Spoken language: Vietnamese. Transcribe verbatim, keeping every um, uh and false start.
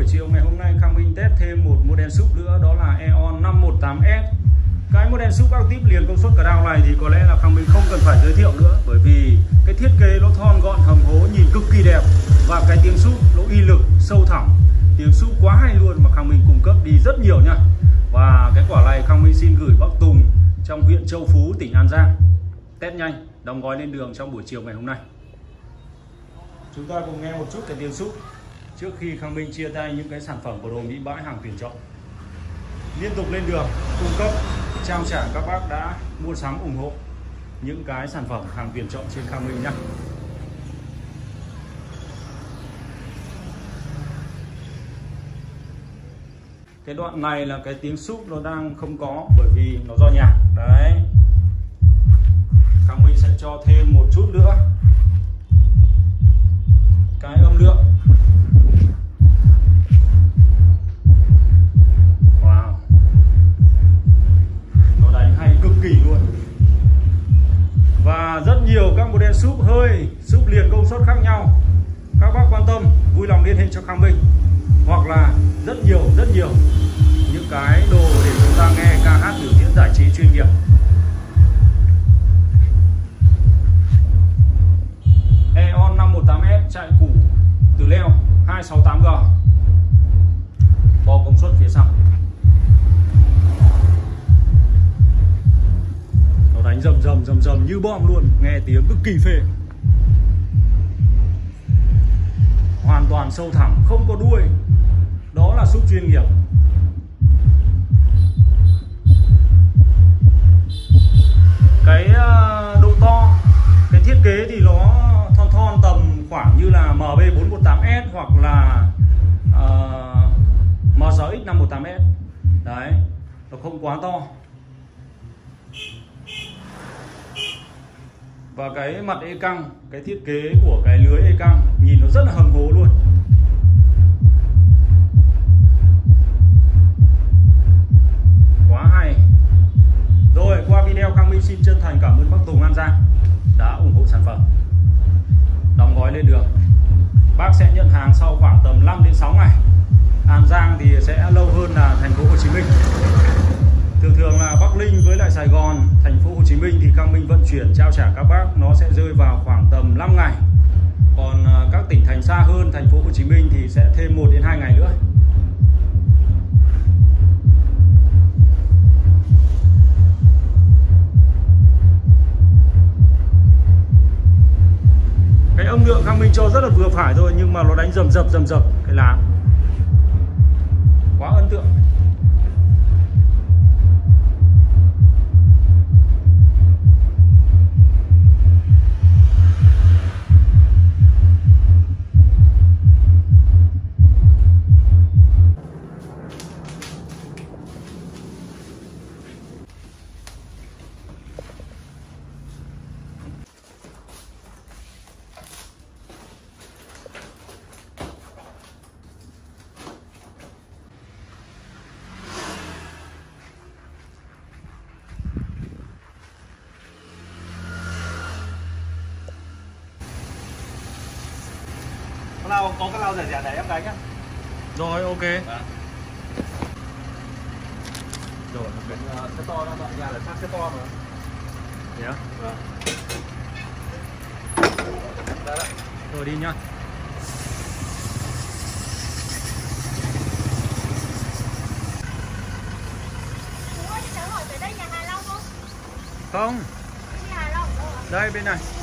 chiều ngày hôm nay Khang Minh test thêm một model súp nữa, đó là Aeon năm một tám S. Cái model súp Active liền công suất Crown này thì có lẽ là Khang Minh không cần phải giới thiệu nữa, bởi vì cái thiết kế nó thon gọn hầm hố nhìn cực kỳ đẹp, và cái tiếng súp nó uy lực sâu thẳm, tiếng súp quá hay luôn mà Khang Minh cung cấp đi rất nhiều nha. Và cái quả này Khang Minh xin gửi Bắc Tùng trong huyện Châu Phú, tỉnh An Giang. Test nhanh, đóng gói lên đường trong buổi chiều ngày hôm nay. Chúng ta cùng nghe một chút cái tiếng súp trước khi Khang Minh chia tay những cái sản phẩm của đồ Mỹ bãi hàng tuyển chọn. Liên tục lên đường cung cấp trao trả các bác đã mua sắm ủng hộ những cái sản phẩm hàng tuyển chọn trên Khang Minh nhé. Cái đoạn này là cái tiếng súp nó đang không có bởi vì nó do nhạc đấy. Khang Minh sẽ cho thêm một chút nữa cái âm lượng. Wow, nó đánh hay cực kỳ luôn. Và rất nhiều các model súp hơi, súp liền công suất khác nhau. Các bác quan tâm vui lòng liên hệ cho Khang Minh, hoặc là rất nhiều rất nhiều những cái đồ để chúng ta nghe ca hát biểu diễn giải trí chuyên nghiệp. Aeon năm một tám S chạy củ từ leo hai sáu tám G, bo công suất phía sau. Nó đánh rầm rầm rầm rầm như bom luôn, nghe tiếng cực kỳ phê. Hoàn toàn sâu thẳm, không có đuôi. Đó là súp chuyên nghiệp. Cái độ to, cái thiết kế thì nó thon thon tầm khoảng như là M B bốn một tám S hoặc là uh, M sáu X năm một tám S. Đấy, nó không quá to. Và cái mặt e căng, cái thiết kế của cái lưới e căng nhìn nó rất là hầm hố luôn. Quá hay. Rồi, qua video Khang Minh xin chân thành cảm ơn Bắc Tùng An Giang đã ủng hộ sản phẩm. Đóng gói lên đường. Bác sẽ nhận hàng sau khoảng tầm năm đến sáu ngày. An Giang thì sẽ lâu hơn là thành phố Hồ Chí Minh. Thường thường là Bắc Ninh với lại Sài Gòn, thành phố Hồ Chí Minh thì Khang Minh vận chuyển trao trả các bác nó sẽ rơi vào khoảng tầm năm ngày. Còn các tỉnh thành xa hơn thành phố Hồ Chí Minh thì sẽ thêm một đến hai ngày nữa. Cái âm lượng Khang Minh cho rất là vừa phải thôi, nhưng mà nó đánh rầm rập rầm rập cái lá. Quá ấn tượng. Lau, có cái lau rẻ rẻ để em đánh nhá. Rồi, ok. À. Rồi, ok. Xe to đó, bạn nhà là sát xe to mà. Yeah. Vâng. Đấy đấy. Rồi đi nhá. Ủa, cháu hỏi tới đây nhà Hà Long không? Không. Nhà Hà Long đâu ạ? Đây bên này.